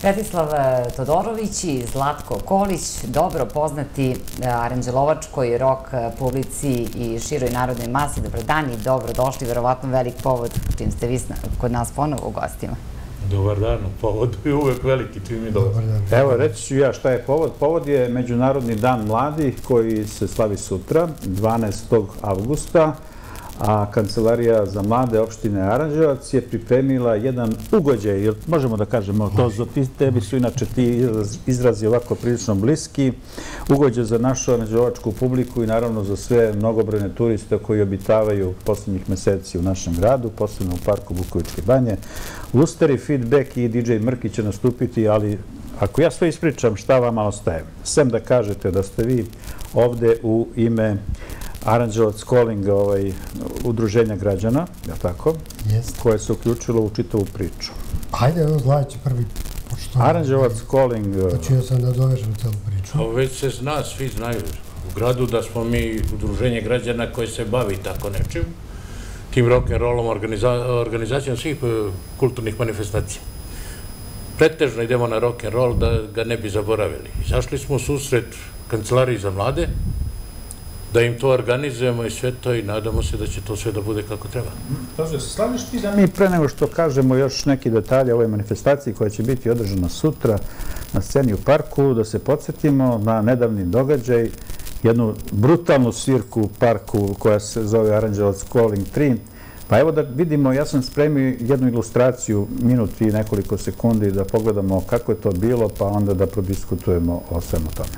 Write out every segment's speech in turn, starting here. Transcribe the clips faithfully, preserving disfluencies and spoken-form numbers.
Svetislav Todorović i Zlatko Kolić, dobro poznati aranđelovačkoj rok publici i široj narodnoj masi. Dobar dan i dobrodošli, verovatno velik povod čim ste vi kod nas ponovo u gostima. Dobar dan, povod je uvek veliki čim mi dolazi. Evo, reći ću ja šta je povod. Povod je Međunarodni dan mladih koji se slavi sutra, dvanaestog avgusta, a Kancelarija za mlade opštine Aranđelovac je pripremila jedan ugođaj, možemo da kažemo, to tebi su inače ti izrazi ovako prilično bliski, ugođaj za našu aranđelovačku publiku i naravno za sve mnogobrojne turiste koji obitavaju poslednjih meseci u našem gradu, posebno u parku Bukovičke banje. Lusteri, Feedback i D J Mrki će nastupiti, ali ako ja sve ispričam, šta vama ostaje? Sem da kažete da ste vi ovde u ime Aranđelovac Calling udruženja građana, je li tako? Jeste. Koje se uključilo u čitavu priču. Ajde, evo Zlajić prvi. Aranđelovac Calling... Počeo sam da dovežem celu priču. Već se zna, svi znaju u gradu da smo mi udruženje građana koje se bavi tako nečim, tim rock'n'rollom, organizacijom svih kulturnih manifestacija. Pretežno idemo na rock'n'roll da ga ne bi zaboravili. Izašli smo u susret Kancelariji za mlade, da im to organizujemo i sve to i nadamo se da će to sve da bude kako treba. Kaže, slaviš ti da mi pre nego što kažemo još neki detalje o ovoj manifestaciji koja će biti održana sutra na sceni u parku, da se podsjetimo na nedavni događaj, jednu brutalnu svirku u parku koja se zove Aranđelovac Calling tri. Pa evo da vidimo, ja sam spremio jednu ilustraciju, minut i nekoliko sekundi, da pogledamo kako je to bilo, pa onda da prodiskutujemo o svemu tome.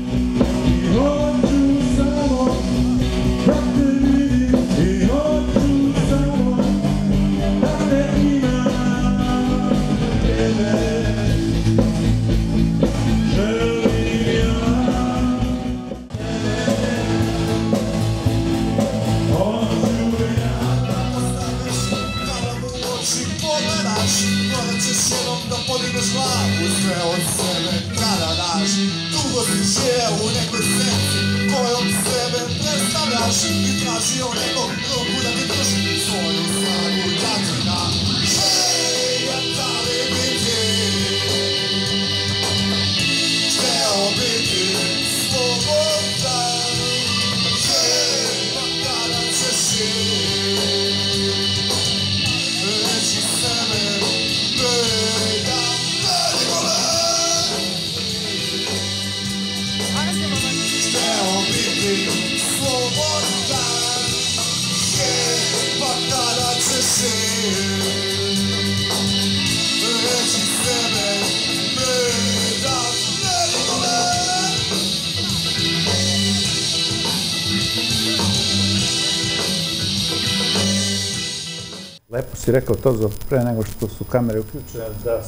Lepo si rekao to za pre nego što su kamere uključene,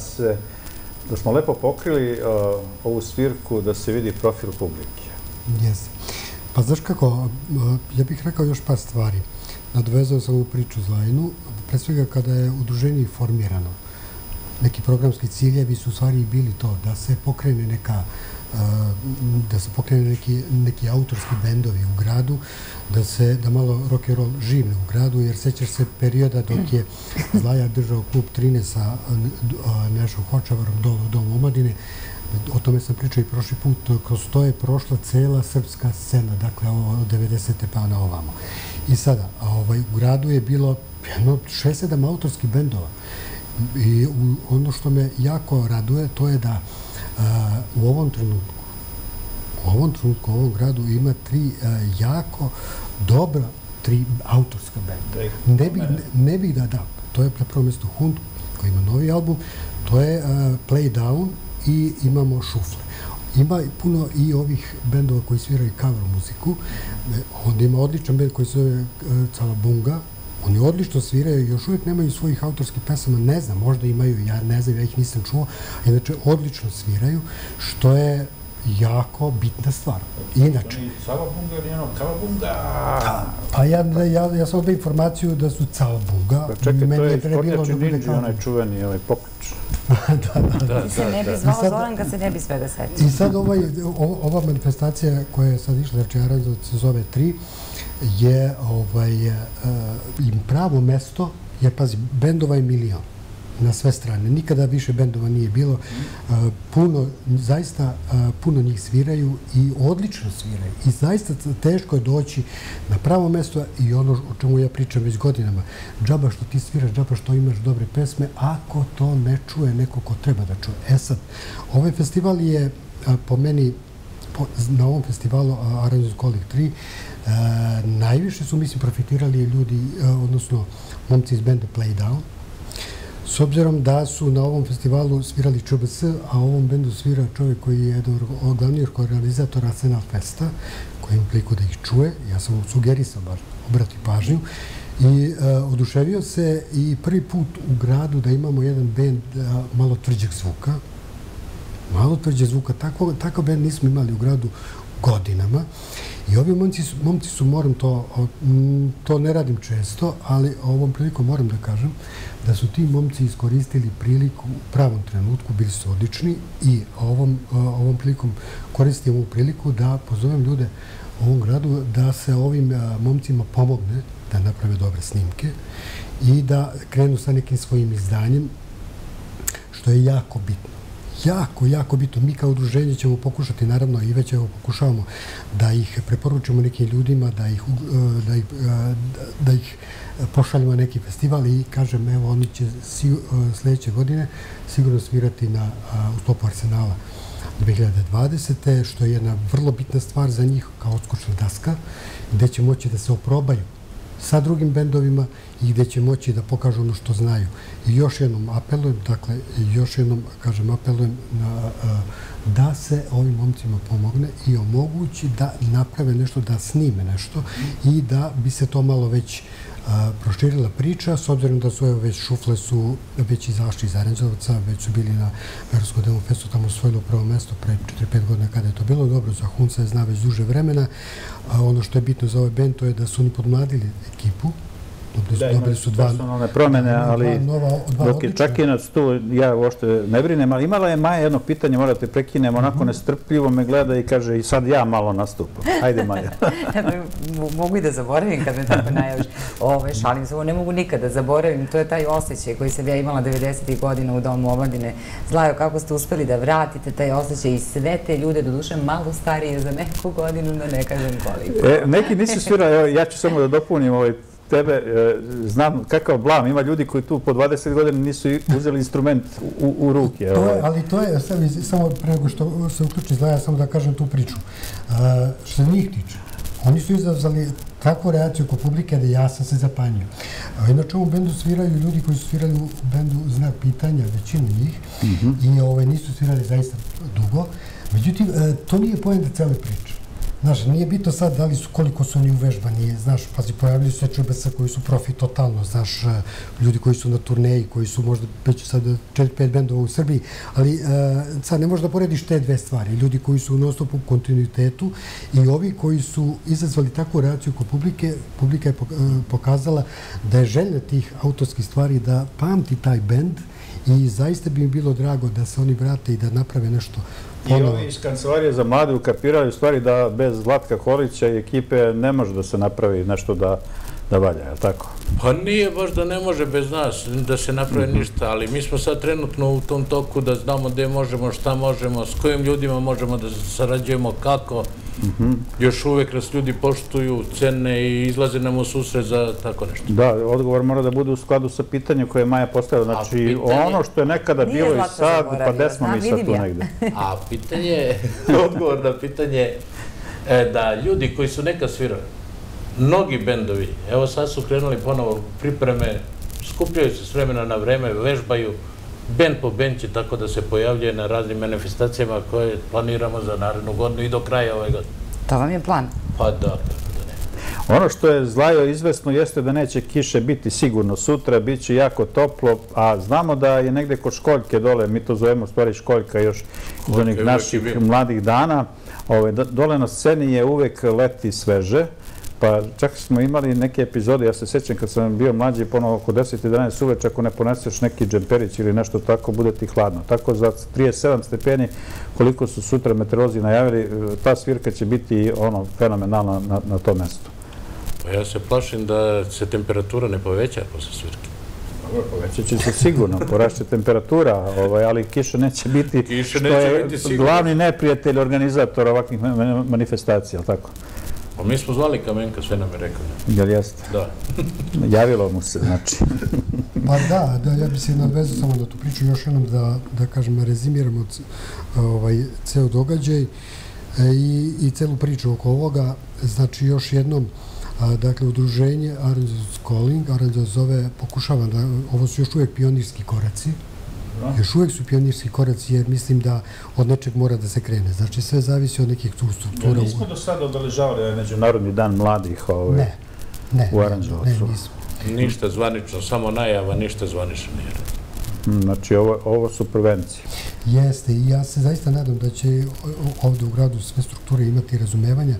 da smo lepo pokrili ovu svirku, da se vidi profil publike. Jeste. Pa znaš kako, ja bih rekao još par stvari. Nadovezao sam ovu priču Zlajinu. Pre svega kada je udruženje formirano, neki programski ciljevi su u stvari bili to, da se pokrene neka da se pokrene neki autorski bendovi u gradu, da se, da malo rock'n'roll živne u gradu, jer sećaš se perioda dok je Zlaja držao klub trinaest sa Nešom Hočavarom dole u Domu omladine. O tome sam pričao i prošli put. Kroz to je prošla cela srpska scena, dakle od devedesete pa na ovamo. I sada, u gradu je bilo jedno šest sedam autorskih bendova. I ono što me jako raduje, to je da u ovom trenutku, u ovom trenutku u ovom gradu ima tri jako dobra, tri autorska benda. Ne bih da da, to je na prvom mjestu Hund, koji ima novi album, to je Play Down i imamo Šufle. Ima puno i ovih bendova koji sviraju cover muziku. Onda ima odličan bend koji se zove Calabunga. Oni odlično sviraju, još uvijek nemaju svojih autorskih pesama, ne znam, možda imaju, ja ne znam, ja ih nisam čuo, inače odlično sviraju, što je jako bitna stvar. Inače... Calabunga ili ono, Calabunga? Pa ja sam ovdje informaciju da su Calabunga. Čekaj, to je Kornjači Ninja, onaj čuveni, ovaj poklič. Da, da, da. Se ne bi zvao Zoran kad se ne bi svega setio. I sad ova manifestacija koja je sad išla, znači Aranđelovac se zove tri, je im pravo mesto, jer pazi, bendova je milion. na sve strane. Nikada više bendova nije bilo. Puno, zaista puno njih sviraju i odlično sviraju. I zaista teško je doći na pravo mesto i ono o čemu ja pričam već godinama. Džaba što ti sviraš, džaba što imaš dobre pesme, ako to ne čuje neko ko treba da čuje. E sad, ovaj festival je po meni, na ovom festivalu Aranđel's Calling tri, najviše su, mislim, profitirali ljudi, odnosno momci iz benda Playdown. S obzirom da su na ovom festivalu svirali Č B S, a u ovom bendu svira čovjek koji je jedan od glavnih organizatora Arsenal Festa, koji ima priliku da ih čuje. Ja sam mu sugerisao bar obrati pažnju. I oduševio se i prvi put u gradu da imamo jedan bend malo tvrđeg zvuka. Malo tvrđeg zvuka. Takav bend nismo imali u gradu godinama. I ovi momci su, moram to, to ne radim često, ali ovom prilikom moram da kažem da su ti momci iskoristili priliku u pravom trenutku, bili su odlični i ovom, ovom prilikom koristim ovu priliku da pozovem ljude u ovom gradu da se ovim momcima pomogne da naprave dobre snimke i da krenu sa nekim svojim izdanjem, što je jako bitno. Jako, jako bitno. Mi kao udruženje ćemo pokušati, naravno i već evo pokušavamo da ih preporučimo nekim ljudima, da ih, da ih, da ih pošaljemo na neki festival i kažem, evo, oni će sljedeće godine sigurno svirati na, u sklopu Arsenala dve hiljade dvadesete. što je jedna vrlo bitna stvar za njih kao odskočna daska, gde će moći da se oprobaju sa drugim bendovima i gde će moći da pokažu ono što znaju. I još jednom apelujem, dakle, još jednom, kažem, apelujem na, da se ovim momcima pomogne i omogući da naprave nešto, da snime nešto i da bi se to malo već proširila priča, s obzirom da su, evo, već Šufle su već izašli iz Aranđelovca, već su bili na Beogradskom demo festu, tamo osvojilo prvo mesto pre četiri pet godina kada je to bilo. Dobro, za Hunca je zna već duže vremena. Ono što je bitno za ovaj band, to je da su oni podmladili ekipu. Dobili su dva personalne promene, ali dok je Čakinac tu, ja uopšte ne brinem, ali imala je Maja jedno pitanje, morate prekinem, onako nestrpljivo me gleda i kaže i sad ja malo nastupam. Ajde, Maja. Mogu i da zaboravim kad me tako najaviš. Šalim se, ovo ne mogu nikada da zaboravim. To je taj osjećaj koji sam ja imala devedesetih godina u Domu omladine. Zlajo, kako ste uspeli da vratite taj osjećaj i sve te ljude, do duše malo starije za neku godinu, da ne kažem koliko. Neki nisu svirali, ja ću samo da dopunim ovaj tebe, znam kakav blam, ima ljudi koji tu po dvadeset godina nisu uzeli instrument u ruke. Ali to je, samo pre nego što se uključi Zlaja, samo da kažem tu priču. Što se njih tiče, oni su izazvali takvu reakciju kod publike da ja sam se zapanjio. Inače, u bendu sviraju ljudi koji su svirali u bendu Znak pitanja, većinu njih, i nisu svirali zaista dugo. Međutim, to nije poenta cele priče. Znaš, nije bitno sad da li su, koliko su oni uvežbani, znaš, pazi, pojavljaju se Č B S koji su profi totalno, znaš, ljudi koji su na turneji, koji su možda već sad četiri pet bendova u Srbiji, ali sad ne možeš da porediš te dve stvari. Ljudi koji su u non-stop u kontinuitetu i ovi koji su izazvali takvu reakciju kod publike, publika je pokazala da je želja tih autorskih stvari da pamti taj bend i zaista bi mi bilo drago da se oni vrate i da naprave nešto. I ovi iz Kancelarije za mlade ukapiraju u stvari da bez Zlatka Kolića i ekipe ne može da se napravi nešto da valja, je li tako? Pa nije baš da ne može bez nas da se napravi ništa, ali mi smo sad trenutno u tom toku da znamo gde možemo, šta možemo, s kojim ljudima možemo da sarađujemo, kako. Još uvek nas ljudi poštuju, cene i izlaze nam u susret za tako nešto. Da, odgovor mora da bude u skladu sa pitanjem koje je Maja postavila. Znači, ono što je nekada bilo i sad, pa gde smo mi sad tu negde? A pitanje, odgovor na pitanje da ljudi koji su nekad svirali, mnogi bendovi, evo sad su krenuli ponovo pripreme, skupljaju se s vremena na vreme, vežbaju, bend po bend će tako da se pojavljuje na raznim manifestacijama koje planiramo za narednu godinu i do kraja ove godine. To vam je plan? Pa da, kako da ne. Ono što je Zlajo izvesno jeste da neće kiše biti sigurno sutra, bit će jako toplo, a znamo da je negde kod Školjke dole, mi to zovemo stvari Školjka još iz onih naših mladih dana, dole na sceni je uvek leti sveže. Pa čak smo imali neke epizode, ja se sjećam kad sam bio mlađi, ponovo oko deset jedanaest uveče, ako ne poneseš neki džemperić ili nešto tako, bude ti hladno. Tako za trideset sedam stepeni, koliko su sutra meteorolozi najavili, ta svirka će biti ono fenomenalna na tom mestu. Pa ja se plašim da se temperatura ne poveća posle svirke. Povećat će se sigurno, porašće temperatura, ali kiša neće biti što je glavni neprijatelj organizatora ovakvih manifestacija, ali tako? Pa mi smo zvali Kamenka, sve nam je rekao. Jel jeste? Da. Javilo mu se, znači. Pa da, ja bi se nadvezao samo na tu priču, još jednom da kažem, rezimiramo ceo događaj i celu priču oko ovoga. Znači, još jednom, dakle, udruženje Aranđelos Calling, Aranđelos zove, pokušava da, ovo su još uvijek pionirski koraci, još uvijek su pionirski koraci jer mislim da od nečeg mora da se krene. Znači, sve zavisi od nekih tu struktura. Nismo do sada obeležavali Međunarodni dan mladih u Aranđelosu? Ne, nismo. Ništa zvanično, samo najava, ništa zvanično nije. Znači, ovo su prevencije. Jeste, i ja se zaista nadam da će ovdje u gradu sve strukture imati razumevanja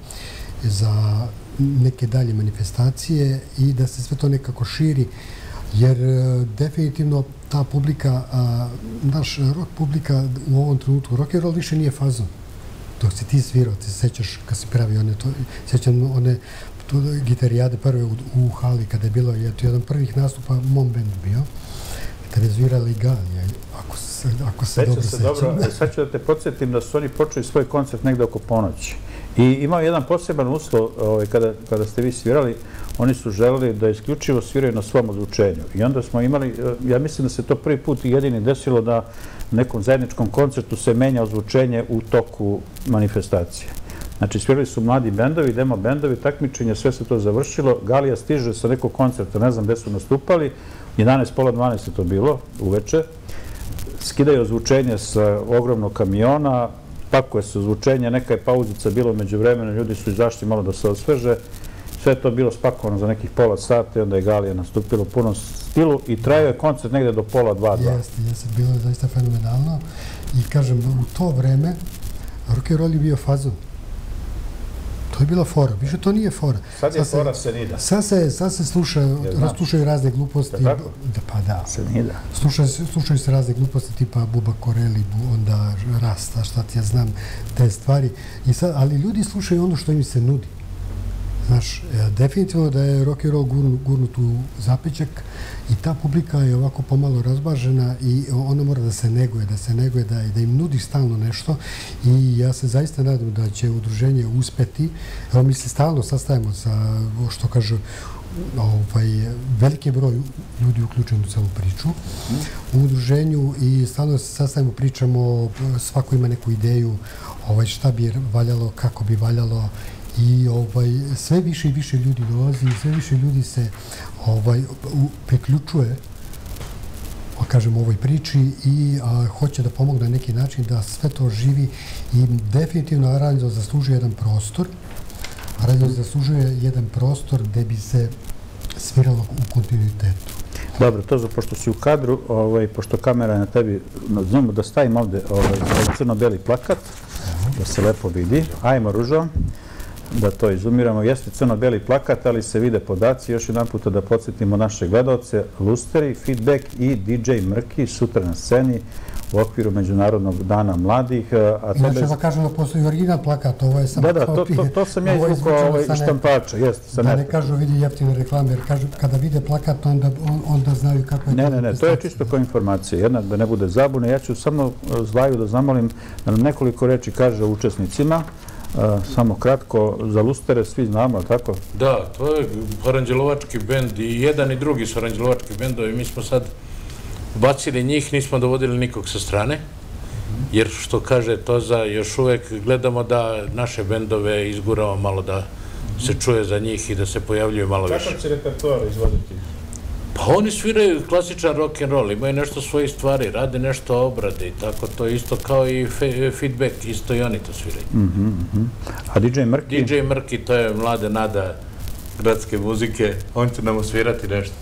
za neke dalje manifestacije i da se sve to nekako širi, jer definitivno ta publika, naš rock publika u ovom trenutku, rock and roll više nije fazon. Dok si ti svirao, ti se sećaš kad si pravi one, sećam one gitarijade prve u hali, kada je bilo jedan prvih nastupa u mom bendu bio, kada je svirali Galija, ako se dobro sećam. Sad ću da te podsjetim da su oni počeli svoj koncert negde oko ponoći. I imao jedan poseban uslov kada ste vi svirali, oni su želeli da isključivo sviraju na svom ozvučenju. I onda smo imali, ja mislim da se to prvi put i jedini desilo da u nekom zajedničkom koncertu se menja ozvučenje u toku manifestacije. Znači, svirali su mladi bendovi, demo bendovi, takmičenje, sve se to završilo. Galija stiže sa nekog koncerta, ne znam gde su nastupali, jedanaest pola dvanaest je to bilo, uveče. Skidaju ozvučenje sa ogromnog kamiona, pakuje se ozvučenje, neka je pauzica bilo među vremena, ljudi su izašli malo da se osveže. Sve je to bilo spakovano za nekih pola sata i onda je Galija nastupila u punom stilu i trajao je koncert negde do pola dva, dva. Jeste, jeste, bilo je zaista fenomenalno. I kažem, u to vreme rock and roll je bio fazon. To je bila fora, više to nije fora. Sad je fora Senida. Sad se slušaju razne gluposti. Pa da. Senida. Slušaju se razne gluposti tipa Buba Koreli, onda Rasta, šta ti ja znam, te stvari. Ali ljudi slušaju ono što im se nudi. Znaš, definitivno da je rock and roll gurnut u zapećak i ta publika je ovako pomalo razbažena i ona mora da se neguje, da se neguje, da im nudi stalno nešto i ja se zaista nadam da će udruženje uspeti. Evo, mi se stalno sastajemo sa, što kaže, veliki broj ljudi uključen u celu priču u udruženju i stalno se sastajemo, pričamo, svako ima neku ideju šta bi valjalo, kako bi valjalo i sve više i više ljudi dolazi i sve više ljudi se priključuje kažem, ovoj priči i hoće da pomogne na neki način da sve to živi i definitivno Aranđelos zaslužuje jedan prostor. Aranđelos zaslužuje jedan prostor gde bi se sviralo u kontinuitetu. Dobro, to pošto si u kadru, pošto kamera je na tebi, znamo da stavim ovde crno-beli plakat, da se lepo vidi. Ajmo, Ružo, da to izumiramo. Jeste crno-beli plakat, ali se vide podaci. Još jedan puta da podsjetimo naše gledalce. Lusteri, Feedback i D J Mrki sutra na sceni u okviru Međunarodnog dana mladih. Inače da kažem da postoji original plakat, ovo je samo kopije. Da, da, to sam ja izvukao iz štampača. Da ne kažu vidi jeftine reklame, jer kada vide plakat onda znaju kako je to. Ne, ne, ne, to je čisto kao informacija. Jedna, da ne bude zabune. Ja ću samo Zlaju da zamolim da nam nekoliko reči kaže o učesnicima. Samo kratko, za Lustere svi znamo, ali tako? Da, to je aranđelovački bend i jedan i drugi su aranđelovački bendovi. Mi smo sad bacili njih, nismo dovodili nikog sa strane, jer što kaže Toza, još uvek gledamo da naše bendove izguramo malo da se čuje za njih i da se pojavljuju malo više. Kako će repertoar izvoditi? Pa oni sviraju klasičan rock and roll, imaju nešto svojih stvari, rade nešto obrade i tako, to je isto kao i Feedback, isto i oni to sviraju. A D J Mrki? D J Mrki, to je mlada nada gradske muzike, on će nam osvirati nešto.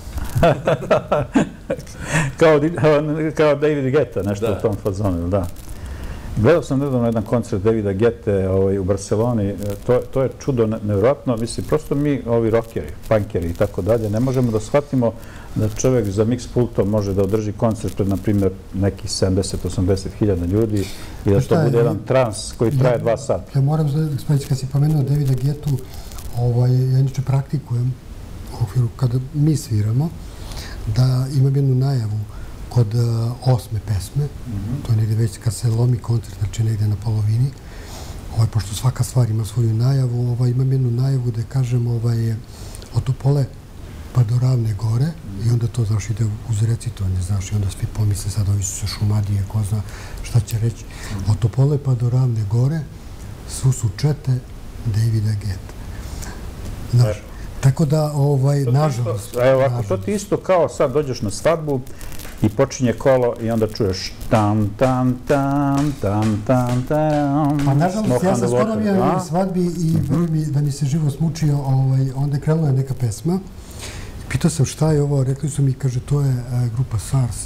Kao David Guetta, nešto u tom fazonu, da. Gledao sam nedavno jedan koncert Davida Guette u Barceloni, to je čudo nevjerojatno, mislim, prosto mi, ovi rockeri, punkeri i tako dalje, ne možemo da shvatimo da čovjek za mix pultom može da održi koncert pred, na primjer, nekih sedamdeset do osamdeset hiljada ljudi i da to bude jedan trans koji traje dva sata. Ja moram, kad si pomenuo Davida Guettu, ja inače praktikujem u okviru kada mi sviramo, da imam jednu najavu kod osme pesme, to je negdje već kad se lomi koncert, znači negdje na polovini, pošto svaka stvar ima svoju najavu, imam jednu najavu da kažem od Topole pa do Ravne gore i onda to, znaš, ide uz recitovanje, znaš, i onda svi pomisle sad ovi su se Šumadije, ko zna šta će reći. Od Topole pa do Ravne gore svu su čete Davida Geta. Znaš, tako da, nažalost... Evo, ako to ti isto kao sad dođeš na svadbu i počinje kolo i onda čuješ tam, tam, tam, tam, tam, tam... Pa, nažalost, ja sam skoro bio na svadbi i da mi se živo smučio, onda je krenula neka pesma. Pitao sam šta je ovo, rekli su mi, kaže, to je grupa SARS,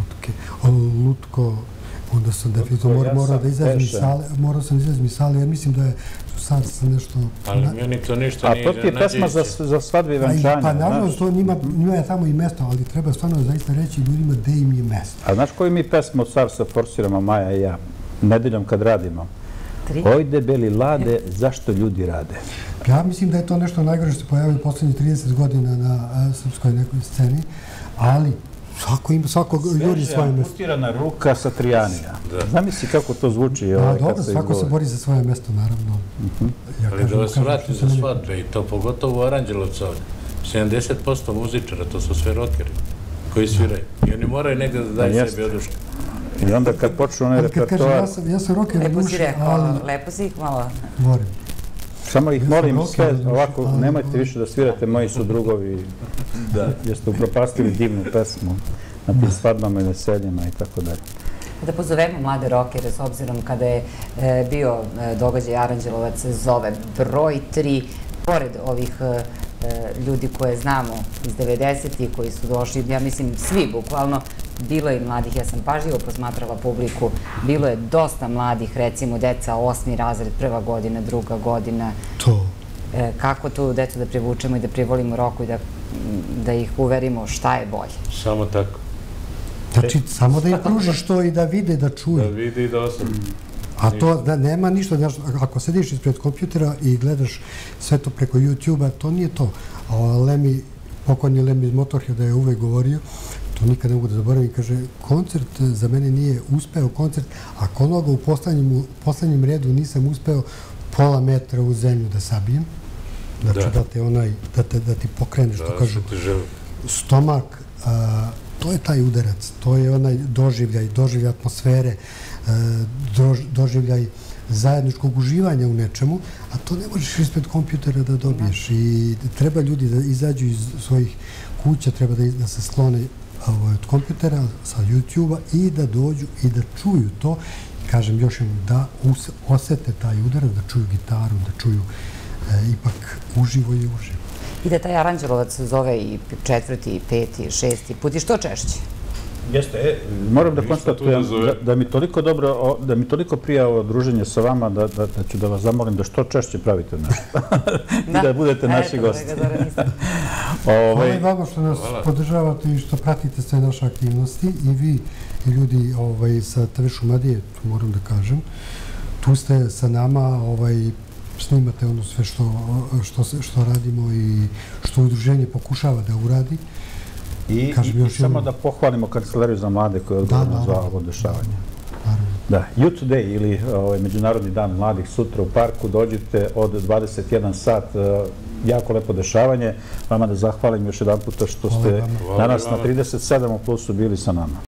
Lutko, onda sam definitivno morao da izrazim iz sale, morao sam izrazim iz sale, jer mislim da je SARS nešto... Ali meni to ništa nije iznenađujuće. A to ti je pesma za svadbe i venčanje. Pa naravno, to njima je tamo i mesto, ali treba stvarno zaista reći ljudima gde im je mesto. A znaš koju mi pesmu od SARS-a forsiramo, Maja i ja, nedeljom kad radimo? Ojde beli lade, zašto ljudi rade? Ja mislim da je to nešto najgore što se pojavilo poslednjih trideset godina na srpskoj nekoj sceni, ali svako ima, svako juri svoje mesto. Sveže amputirana ruka sa Trijanija. Zamisli kako to zvuči. Da, dobro, svako se bori za svoje mesto, naravno. Ali da vas vratim za svadbe, i to pogotovo u Aranđelovcu ovdje. sedamdeset posto muzičara, to su sve rokeri koji sviraju. I oni moraju negdje da daju sebi oduška. I onda kad počnu onaj repertoar... Ja sam roker na duši, ali... Lepo si ih malo... Vorim. Samo ih molim sve, ovako, nemojte više da svirate, moji su drugovi, jer ste upropastili divnu pesmu na tim svadbama i veseljima i tako dalje. Da pozovemo mlade rokere, s obzirom kada je bio događaj Aranđelovac zove broj tri, pored ovih ljudi koje znamo iz devedesetih koji su došli, ja mislim svi bukvalno, bilo je mladih, ja sam pažljivo posmatrala publiku, bilo je dosta mladih, recimo deca osmi razred, prva godina, druga godina. To. Kako tu decu da privučemo i da privolimo roku i da ih uverimo šta je bolje? Samo tako. Znači, samo da im pružiš to i da vide, da čuju. Da vide i da ostane. A to nema ništa, ako sediš ispred kompjutera i gledaš sve to preko YouTube-a, to nije to. Lemi, pokojni Lemi iz Motorheada je uvek govorio, to nikad ne mogu da zaboravim, kaže, koncert za mene nije uspeo koncert, a konoga u poslednjem redu nisam uspeo pola metra u zemlju da sabijem. Znači da te onaj, da ti pokrene, što kažu, stomak, to je taj udarac, to je onaj doživljaj, doživljaj atmosfere, doživljaj zajedničkog uživanja u nečemu, a to ne možeš ispred kompjutera da dobiješ. I treba ljudi da izađu iz svojih kuća, treba da se sklone od kompjutera, sa YouTube-a i da dođu i da čuju to. Kažem još jednom, da osete taj udarac, da čuju gitaru, da čuju ipak uživo i uživo. I da taj Aranđelovac zove i četvrti, i peti, i šesti put i što češće? Jeste, moram da konstatujem da mi toliko dobro, da mi toliko prija ovo druženje sa vama, da ću da vas zamolim da što češće pravite nešto. I da budete naši gosti. Hvala i vama što nas podržavate i što pratite sve naše aktivnosti. I vi, i ljudi sa te ve Šumadije, tu moram da kažem, tu ste sa nama, snimate ono sve što radimo i što udruženje pokušava da uradi. I samo da pohvalimo Kancelariju za mlade koja je odgovorna za ovo dešavanje. Da, Youth Day ili Međunarodni dan mladih sutra u parku, dođite od dvadeset jedan sat, jako lepo dešavanje. Vama da zahvalim još jedan puta što ste danas na trideset sedam u plusu bili sa nama.